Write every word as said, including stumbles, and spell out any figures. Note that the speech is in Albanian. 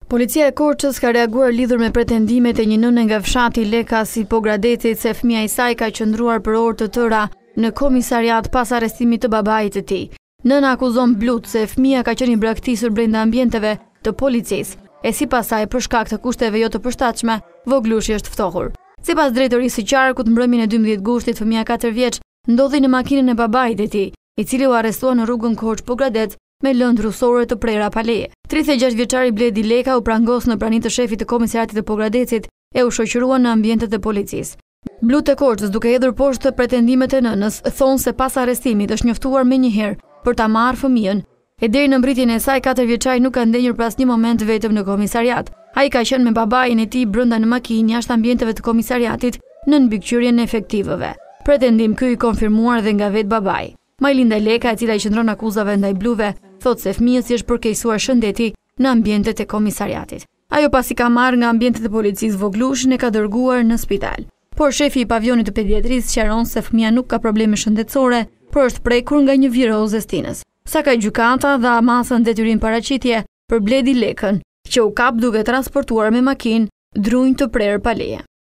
Policia e Korçës ka reaguar lidhur me pretendimet e një nëne nga fshati Leka si Pogradecit se fëmia e saj ka qëndruar për orë të tëra në komisariat pas arrestimit të babait të tij. Nëna akuzon Blut se fëmia ka qenë i braktisur brenda ambienteve të policisë e sipas saj për shkak të kushteve jo të përshtatshme, Voglushi është ftohur. Sipas drejtorisë së qarkut, mbrëmjen e dymbëdhjetë gushtit fëmia katër vjeç ndodhi në makinën e babait të tij, i cili u arrestua në rrugën Korçë-Pogradec me lëndë rusore të prera pa leje. tridhjetë e gjashtë vjeçari Bledi Leka u prangos në praninë të shefit të komisariatit të Pogradecit e u shoqërua në ambientet e policisë. Blut e Korçës, duke hedhur poshtë pretendimet e nënës, thonë se pas arrestimit është njoftuar menjëherë për ta marrë fëmijën e deri në mbritjen e saj katër vjeçari nuk ka ndenjur pas një moment vetëm në komisariat. Ai ka qenë me babain e tij brenda në makinë jashtë ambienteve të komisariatit në mbikëqyrjen e efektivëve. Pretendim ky i konfirmuar dhe nga vetë babai. Majlinda Leka, e cila i qëndron akuzave ndaj Bluve, thotë se fëmijës i është përkeqësuar shëndeti në ambientet e komisariatit. Ajo pasi ka marrë nga ambientet e policisë Voglushin e ka dërguar në spital. Por shefi i pavionit të pediatrisë sqaron se fëmia nuk ka probleme shëndetësore, por është prekur nga një virozë e stinës. Sa ka gjykata dha masën detyrim paraqitje për Bledi Lekën, që u kap duke transportuar me makinë drunj të prerë pa leje.